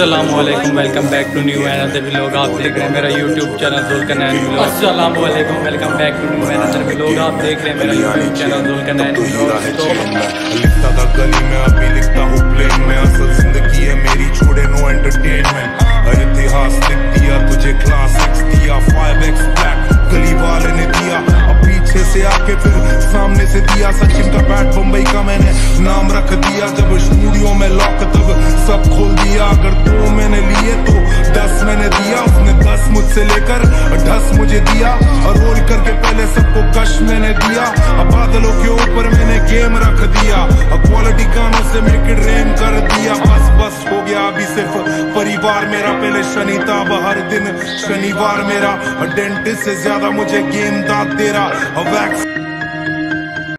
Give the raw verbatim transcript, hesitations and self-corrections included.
अस्सलामुअलैकुम, welcome back to new another vlog. आप देख रहे हैं मेरा यूट्यूब चैनल ज़ुल्करनैन व्लॉग। अस्सलामुअलैकुम, welcome back to new another vlog. आप देख रहे हैं मेरा यूट्यूब चैनल ज़ुल्करनैन व्लॉग। तो लिखता था गली में, अभी लिखता हूँ प्लेन में। असल जिंदगी है मेरी, छोड़े नो एंटरटेनमेंट। इतिहास लिख दिया तुझे, क्लास सिक्स दिया, फाइव एक्स ब्लैक गली वाले ने दिया। अब पीछे से आके फिर सामने से दिया। सचिन का बैट बम्बई का मैंने नाम रख दिया। जब स्टूडियो में लॉक तब सब खोल दिया। अगर दो मैंने लिए तो दस मैंने दिया। उसने दस मुझसे लेकर दस मुझे दिया। और रोल करके पहले सबको कश मैंने दिया। अब बादलों के ऊपर मैंने गेम रख दिया। अब क्वालिटी गानों से मेक इट रेन कर दिया। बस बस हो गया अभी सिर्फ परिवार मेरा। पहले शनि था, अब हर दिन शनिवार मेरा। डेंटिस्ट से ज्यादा मुझे गेम दाद दे रहा। वैक्स